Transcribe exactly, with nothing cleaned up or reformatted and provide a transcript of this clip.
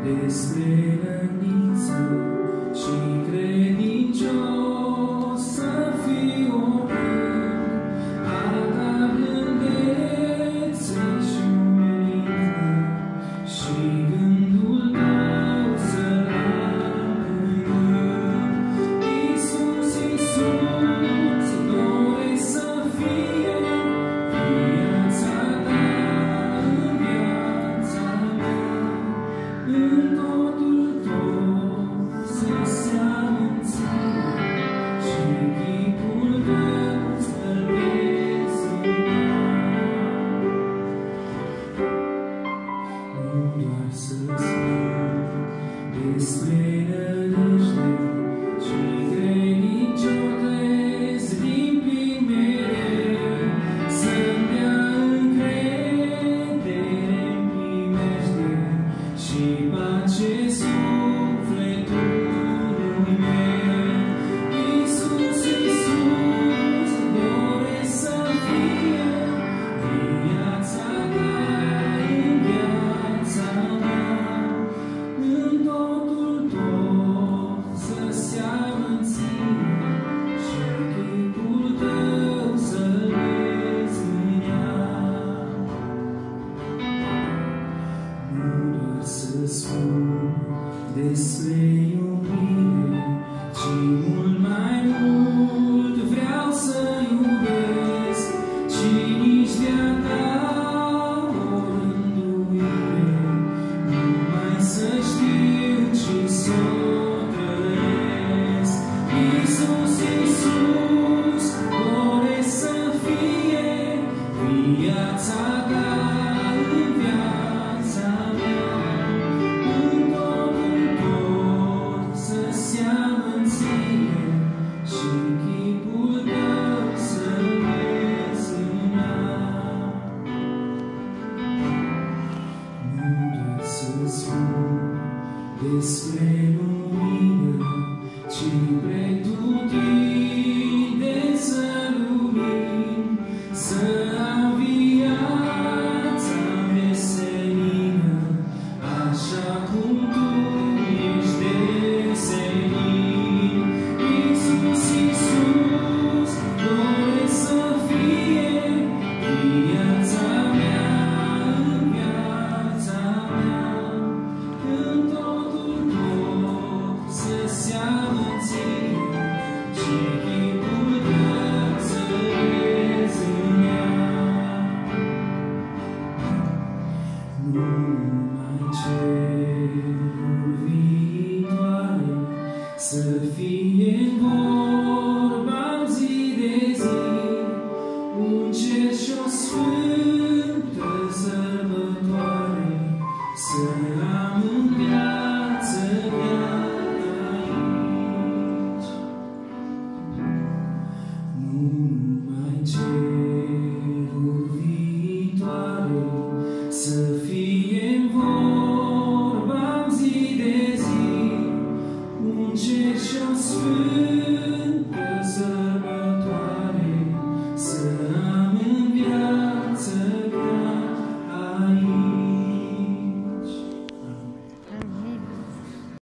despre răniță și credincios să fiu oricând a ta blândețe și umilință și gândul tău să-l am în gând. Iisus, Iisus, doresc să fie viața ta în viața mea, în totul tot să seamăn ție și chipul tău să-l vezi în ea. Nu doar să spun despre nădejde și credincios din plin mereu, să-mi dea încredere-n primește și pace sufletului meu. Iisus, Iisus, doresc să fie viața ta în viața mea, în totul tot să seamăn ție și chipul tău să-l vezi în ea. Nu doar să spun despre iubire, ci mult mai mult vreau să iubesc și nici de-a ta o rânduire numai să știu și să o trăiesc. Iisus, Iisus, doresc să fie viața ta în viața mea, în totul tot să seamăn ție și chipul tău să-l vezi în ea. Nu doar să spun despre lumină, ci pretutindeni să lumin, să am viața veselină, așa cum